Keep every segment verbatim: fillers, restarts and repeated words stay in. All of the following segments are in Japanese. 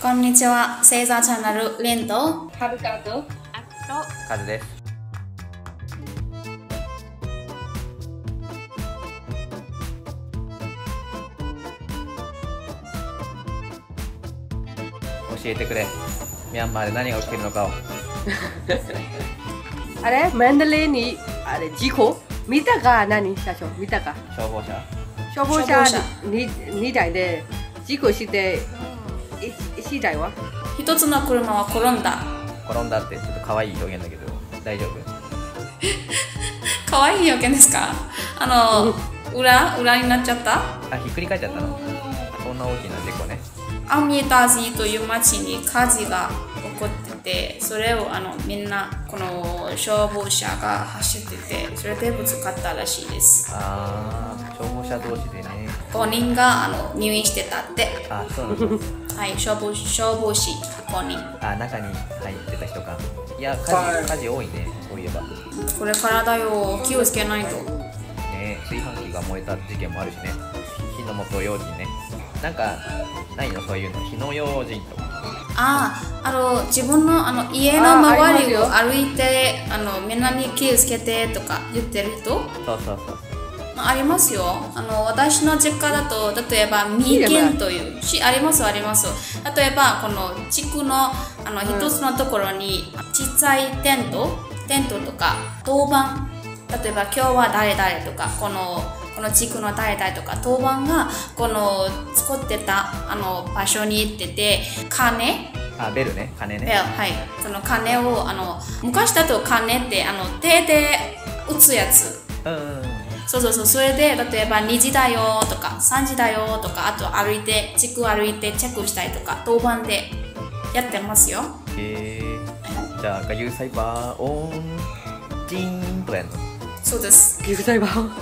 こんにちは、星座チャンネルレンとはるかとあきとカズです。教えてくれ。ミャンマーで何が起きているのかを。 あれマンダレーにあれ事故見たか何社長見たか消防車。 消防車ににだいで事故していちだいは一つの車は転んだ。 転んだってちょっと可愛い表現だけど大丈夫？ 可愛い表現ですか？あの、裏裏になっちゃった？ あ、ひっくり返っちゃったの。そんな大きな事故ね。 アミタジという町に火事が起こってて、それをあのみんなこの消防車が走ってて、それでぶつかったらしいです。 ああ、消防車同士でね。 ごにんがあの入院してたって。 あ、そうなの。 はい、消防消防士ごにん。 あ、中に入ってた人か。いや、火事火事多いね。こういえば。 これからだよ、気をつけないと。 ね、炊飯器が燃えた事件もあるしね。火の元用心ね。なんかないのそういうの。火の用心とか。 ああ、あの自分のあの家の周りを歩いてあのみんなに気をつけてとか言ってる人。 そうそうそう。 ありますよ。あの私の実家だと例えばミーケンというしありますあります。例えばこの地区のあの一つのところに小さいテントテントとか当番、例えば今日は誰々とかこのこの地区の誰々とか当番がこの作ってたあの場所に行ってて鐘あ、ベルね、鐘ね。 ベル、はい、その鐘をあの昔だと鐘ってあの手で打つやつ。 うんうんうん。 そうそうそう、それで例えばにじだよとかさんじだよとか、あと歩いて地区歩いてチェックしたりとか当番でやってますよ。 へえー、じゃあガユーサイバーオンジーンとかやるの？ そうです。 牛サイバー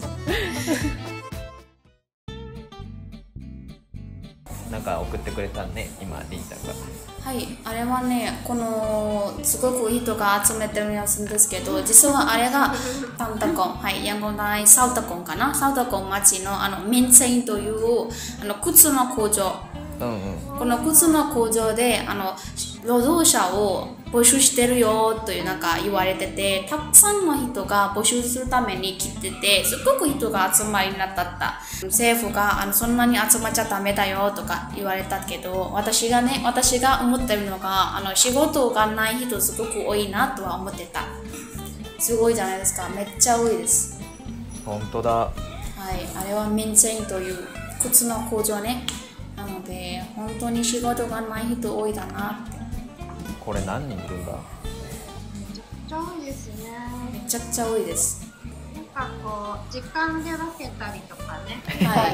なんか送ってくれたね、今リンちゃんが。 はい、あれはね、このすごく人が集めてるやつですけど、実はあれがサウタコン、はい、ヤンゴン内サウタコンかな、サウタコン町のあのミンセインというあの靴の工場。 うんうん。 この靴の工場であの労働者を募集してるよというなんか言われてて、たくさんの人が募集するために来てて、すごく人が集まりになったった。政府があのそんなに集まっちゃダメだよとか言われたけど、私がね、私が思ってるのがあの仕事がない人すごく多いなとは思ってた。すごいじゃないですか、めっちゃ多いです。 本当だ。 はい、あれはミンセインという靴の工場ね。なので本当に仕事がない人多いだなって。 これ何人いるんだ？ めちゃくちゃ多いですね。 めちゃくちゃ多いです。 なんかこう時間で分けたりとかね。 はい、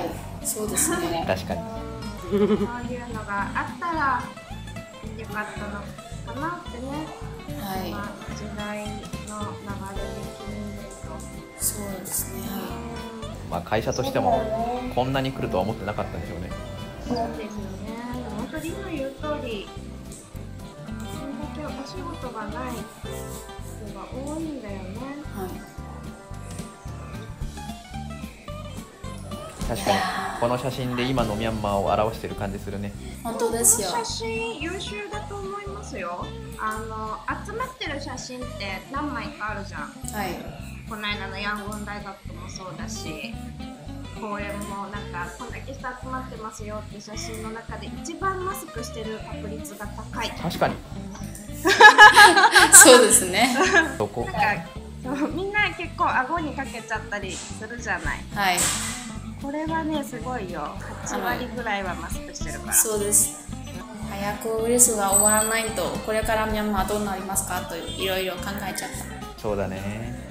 そうですね。 確かに。 そういうのがあったらよかったのかなってね。 はい、 まあ、時代の流れで決めると。 そうですね。 まあ会社としてもこんなに来るとは思ってなかったんでしょうね。 そうですよね。本当に今言う通り、それだけお仕事がない人が多いんだよね。 はい。 確かにこの写真で今のミャンマーを表してる感じするね。 本当ですよ。 この写真優秀だと思いますよ。あの集まってる写真って何枚かあるじゃん。 はい。 この間のヤンゴン大学もそうだし、公園もなんかこんだけ人集まってますよって写真の中で一番マスクしてる確率が高い。 確かに。 そうですね。 どこ？ なんかそうみんな結構顎にかけちゃったりするじゃない。 はい。 これはねすごいよ。はちわりぐらいはマスクしてるから。 そうです。早くウイルスが終わらないとこれからミャンマーどうなりますかといろいろ考えちゃった。 そうだね。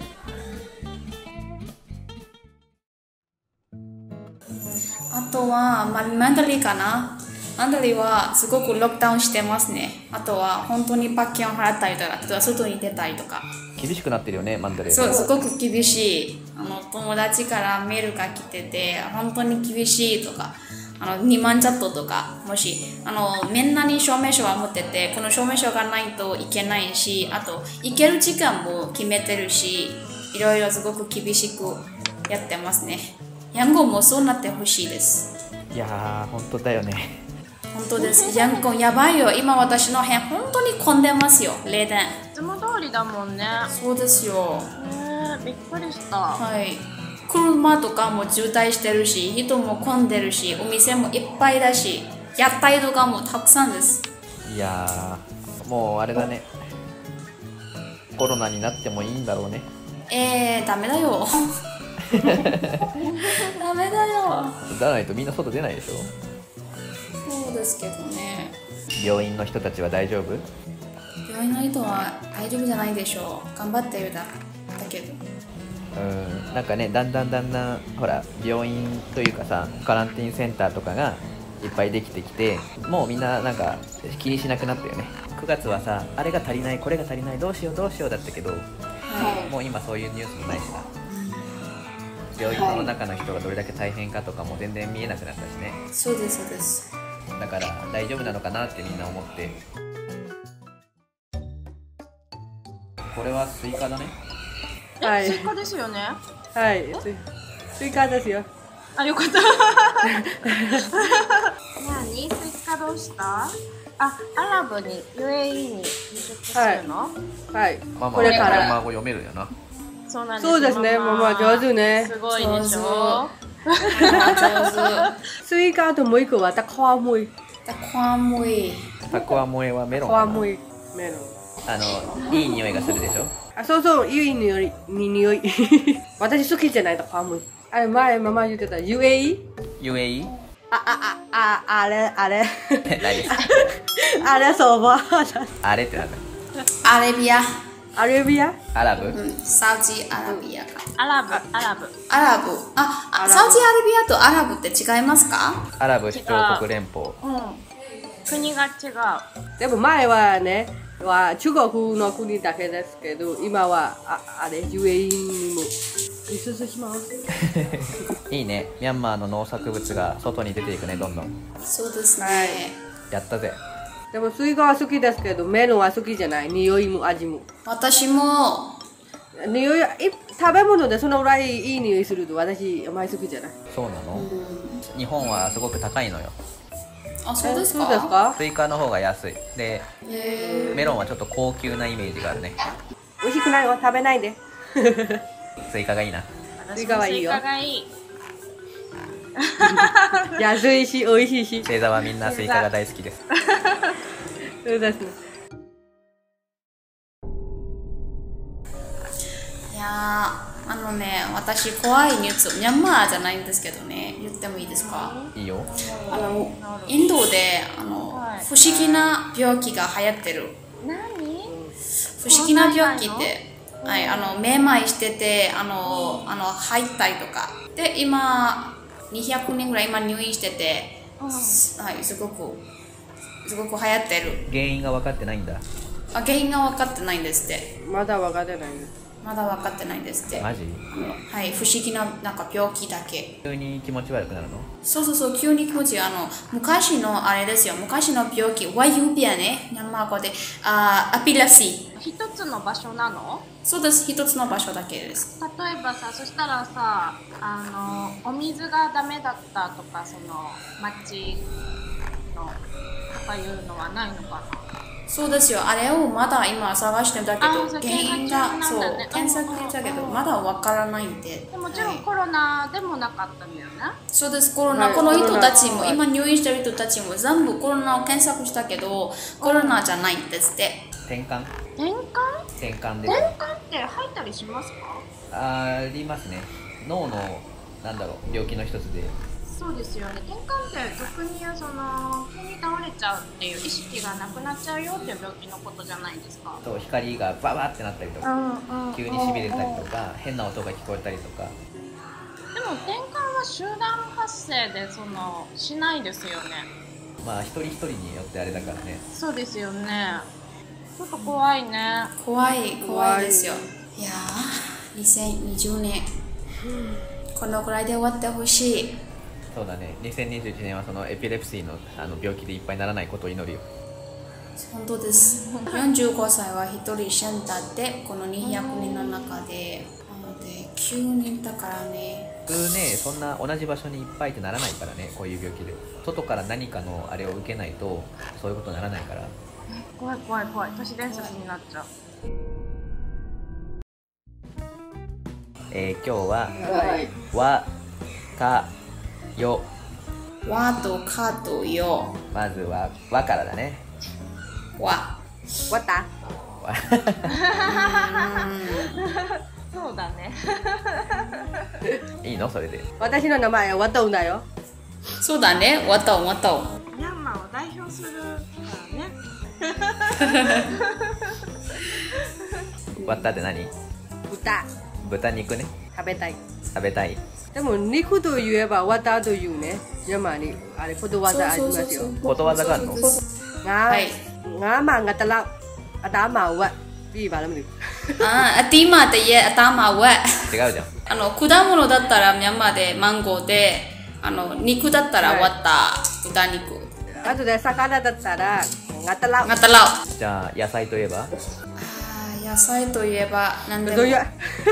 あとは、まあ、マンダリーかな。マンダリーはすごくロックダウンしてますね。あとは本当に罰金を払ったりとか、あとは外に出たりとか。 厳しくなってるよね、マンダレー。 そう、すごく厳しい。あの友達からメールが来てて、本当に厳しいとか、あのにまんチャットとか、もしあのみんなに証明書は持ってて、この証明書がないといけないし、あと行ける時間も決めてるし、いろいろすごく厳しくやってますね。ヤンゴンもそうなってほしいです。 いやー、本当だよね。 本当です。ヤンコンやばいよ。今私の辺本当に混んでますよ。冷電。 いつも通りだもんね。 そうですよ。 ねえ、びっくりした。 はい。車とかも渋滞してるし、人も混んでるし、お店もいっぱいだし、屋台とかもたくさんです。 いやー、もうあれだね。コロナになってもいいんだろうね。 えー、ダメだよ。ダメだよ。 じゃないとみんな外出ないでしょ。 そうですけどね。 病院の人たちは大丈夫？ 病院の人は大丈夫じゃないでしょう。頑張ってるだだけど。 うん、なんかね、だんだんだんだんほら病院というかさ、カランティンセンターとかがいっぱいできてきて、もうみんななんか気にしなくなったよね。くがつはさ、あれが足りないこれが足りないどうしようどうしようだったけど、 はい、 もう今そういうニュースもないしな。病院の中の人がどれだけ大変かとかも全然見えなくなったしね。 そうですそうです。 だから大丈夫なのかなってみんな思って。これはスイカだね。 はい。 スイカですよね。 はい。スイカですよ。 あ、よかった。何？スイカどうした？あ、アラブに ユーエーイー に移植するの？ はい。 ママこれからマ語読めるよな。 そうなんです。 そうですね。ママ上手ね。 すごいでしょ。 スイカともう一個はタコアモイ。 タコアモイ。 タコアモエはメロンタコかな。 アモイメロン。 あのいい匂いがするでしょ。 あ、そうそう、いい匂い、いい匂い。私好きじゃないタコアモイ。あれ前ママ言ってた ユーエーイー？ ユーエーイー？ あああああれあれ。 何ですか？ あれそうば。 あれってなんだ。 アラビア。 アラビア？ アラブ？ うん、サウジアラビアか。 アラブ、アラブ。 アラブ。あ、あサウジアラビアとアラブって違いますか？ アラブ首長国連邦。 うん。国が違う。 でも前はね、は中国の国だけですけど、今はああれ ユーエーイー にも輸出します。 いいね。ミャンマーの農作物が外に出ていくね、どんどん。 そうですね。 はいやったぜ。 でもスイカは好きですけど、メロンは好きじゃない。匂いも味も。 私も。 匂いい食べ物でそのぐらいいい匂いすると私あまり好きじゃない。 そうなの？日本はすごく高いのよ。 あ、そうですそうか？ ですか？ スイカの方が安い。で、 へメロンはちょっと高級なイメージがあるね。 美味しくないよ。食べないで。 スイカがいいな。 スイカはいいよ。 スイカがいい。 安いし美味しいし。 星座はみんなスイカが大好きです。 そうですね。 いやー、あのね、私怖いニュース、ミャンマーじゃないんですけどね、言ってもいいですか？ いいよ。 あのインドであの、 はい、 不思議な病気が流行ってる。 何？ 不思議な病気って、はい、あのめまいしてて、あのあの吐いたりとかで、今にひゃくにんぐらい今入院してて、うん、はい、すごくすごく流行ってる。 原因が分かってないんだ。 あ、原因が分かってないんですって。 まだ分かってない。 まだ分かってないんですって。 マジ？ あのはい、不思議ななんか病気だけ。 急に気持ち悪くなるの？ そうそうそう、急に気持ちいい。あの昔のあれですよ、昔の病気、ワユビアね、ミャンマー語で、あ、アピレプシー。 一つの場所なの？ そうです、一つの場所だけです。 例えばさ、そしたらさ、あのお水がダメだったとか、その町のとかいうのはないのかな？ そうですよ、あれをまだ今探してんだけど、 あ、 原因が、そう、検索したけど、まだわからないんで。 でもちろんはい、 コロナでもなかったんだよね。 そうです、コロナ、 はい、 この人たちも、 はい、 今入院してる人たちも全部コロナを検索したけど、コロナじゃないんですって。 転換？ 転換？ 転換です。 転換って入ったりしますか？ ありますね。脳のなんだろう、病気の一つで。 そうですよね。転換って俗に言うその急に倒れちゃうっていう意識がなくなっちゃうよっていう病気のことじゃないですか。 そう、光がババってなったりとか、 うんうん、 急にしびれたりとか、変な音が聞こえたりとか。 でも転換は集団発生でそのしないですよね。 まあ一人一人によってあれだからね。 そうですよね。ちょっと怖いね。 怖い、怖いですよ。いやー、にせんにじゅうねん、このくらいで終わってほしい。 そうだね、にせんにじゅういちねんはそのエピレプシー の, あの病気でいっぱいにならないことを祈るよ。 本当です。よんじゅうごさいはひとり死んだって、このにひゃくにんの中で、なのできゅうにんだからね。 ねそんな同じ場所にいっぱいってならないからね、こういう病気で外から何かのあれを受けないとそういうことにならないから。 怖い怖い怖い、都市伝説になっちゃう。 えー、今日ははいわかよ、 わとかとよ。 まずはわからだね。 わ。 わったわそうだね。 いいのそれで。 私の名前はわとんだよ。 そうだね。わとわと。 ミャンマーを代表するからね。 わったって何？ 豚豚肉ね。 食べたい。 食べたい。 でも肉と言えばわたというね、山にあれことわざありますよ。 ことわざがあるの？ ngã Hay. ngã mà người ta lao à tá màu vậy đi vào làm gì ああ、ティーマーって言え、頭は。 違うじゃん。 あの、果物だったらミャンマーでマンゴーで、あの、肉だったらわった豚肉。 あとで魚だったらngã ta lao またら。 じゃあ野菜といえば？ あー野菜といえば何でも rồi vậy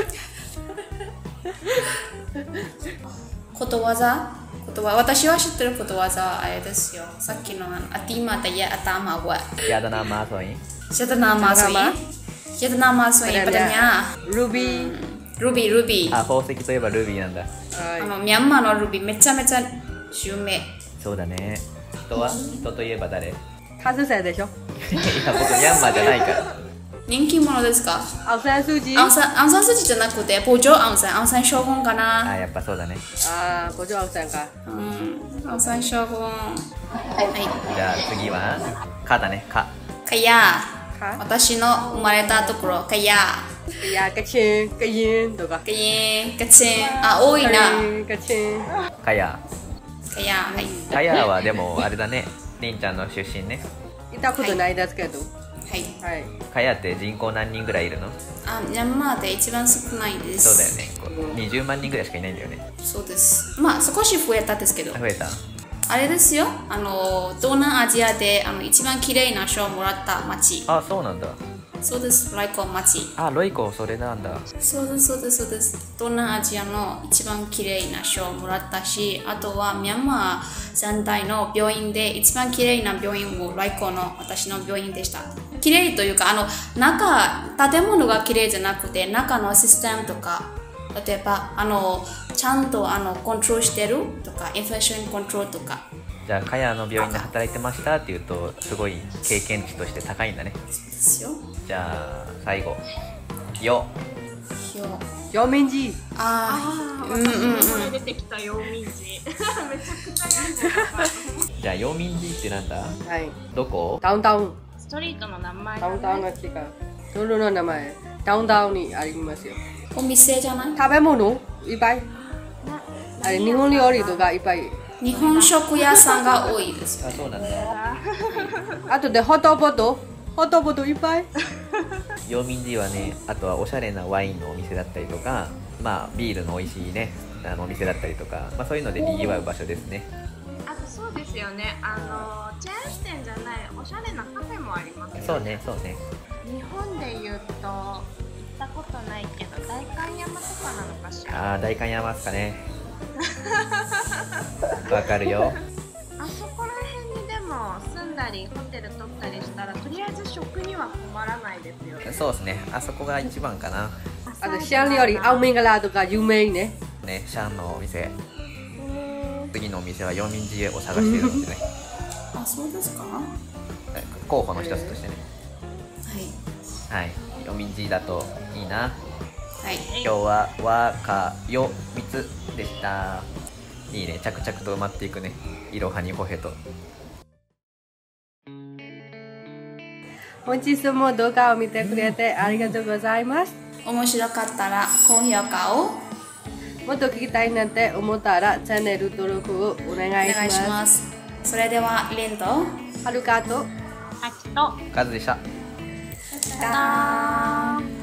ことわざことわ私は知ってることわざあれですよ。さっきのあのアティマタや頭は。 やだなマーソイン。 シャタナマソイン。シャタナマソイン。パタニャ。 ruby ルビー、ルビー。 あ、宝石といえばルビーなんだ。 あの、ミャンマーのルビーめちゃめちゃ有名。 そうだね。人は人といえば誰？いやカズセでしょ僕ミャンマーじゃないから。 人気者ですか？ アウサンスージアウサン、アウサンスジじゃなくて、ポジョアウサン、アウサン将軍かな。 あ、やっぱそうだね。 ああ、ポジョアウサンかうん、アウサン将軍。はい。 じゃあ次はかだね。か。 かや。 か私の生まれたところ、かや。 いや、カチン、カインとかかえん、かちん。あ、多いな。 カチンかや。 かや、はい。 かやはでもあれだね。りんちゃんの出身ね。 いたことないですけどはい。 はいかやって人口何人ぐらいいるの？ あ、ミャンマーで一番少ないでそうだよす。 ね。こうにじゅうまん人ぐらいしかいないんだよね。 そうです。まあ、少し増えたんですけど。 増えた？ あれですよ。あの、東南アジアであの一番綺麗な賞をもらった町。 あ、そうなんだ。 そうです。ライコン町。 あ、ロイコそれなんだ。 そうです、そうです、そうです。東南アジアの一番綺麗な賞をもらったし、あとはミャンマー全体の病院で一番綺麗な病院もライコの私の病院でした。綺麗というか、あの、中、建物が綺麗じゃなくて、中のシステムとか、例えば、あの、ちゃんとあのコントロールしてるとか、インフェクションコントロールとか。 じゃあかやの病院で働いてましたっていうとすごい経験値として高いんだね。 ですよ。 じゃあ最後よ。 よ。 ヨミンジああ、 ああ、 うんうんうん。 私のこれ出てきた陽民字。めちゃくちゃ読んでた。 じゃあ陽民寺ってなんだ？ はいどこ？ ダウンタウンストリートの名前ダウンタウンがね。 が違う道路の名前ダウンタウンにありますよお店じゃない？ 食べ物いっぱいあれ日本料理とかいっぱい日本食屋さんが多いですよ。 あ、そうなんだ。 あとでホットポトホットポトいっぱい陽民寺はね、あとはおしゃれなワインのお店だったりとか、まあビールの美味しいねあのお店だったりとか、まあそういうので賑わう場所ですね。 あとそうですよね。あのチェーン店じゃないおしゃれなカフェもありますよね。 そうね、そうね。 日本で言うと行ったことないけど代官山とかなのかしら。 ああ、代官山っすかね。わかるよ。 あそこら辺にでも住んだりホテル取ったりしたらとりあえず食には困らないですよね。 そうですね。あそこが一番かな。 あとシャン料理青ミンガラとか有名ねね、シャンのお店。次のお店は陽民寺を探しているのでね。 あ、そうですか？は候補の一つとしてね。 い。 はい。陽民寺だといいな。 はい。 今日は和かよみっつでした。いいね、着々と埋まっていくね。いろはにほへと。 本日も動画を見てくれてありがとうございます面白かったら高評価をもっと聞きたいなんて思ったらチャンネル登録をお願お願いいしますします。それではリンとはるかと秋とカズでした。 だー